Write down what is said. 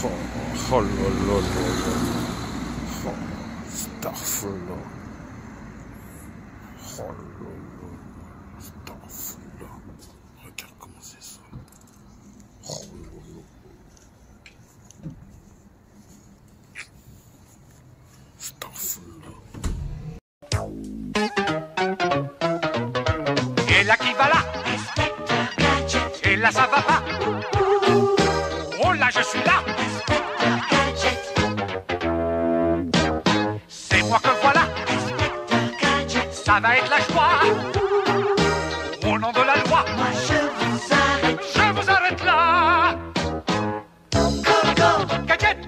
Oh là là là là. Oh, Astaghfirullah. Oh là là. Astaghfirullah. Regarde comment c'est ça. Oh là là. Astaghfirullah. Et là qui va là? Et là ça va pas? Oh là je suis là! C'est moi que voilà! Ça va être la joie! Au nom de la loi! Moi je vous arrête Je vous arrête là! Go, go Gadget!